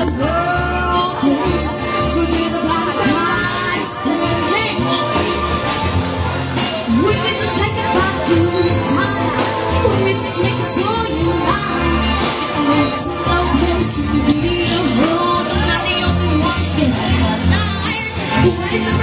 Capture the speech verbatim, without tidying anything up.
world goes, forget about a price tag. We need to take it back in time. We missed it, make sure you lie. Oh, slow motion video. I'm not the only one. Yeah, I died.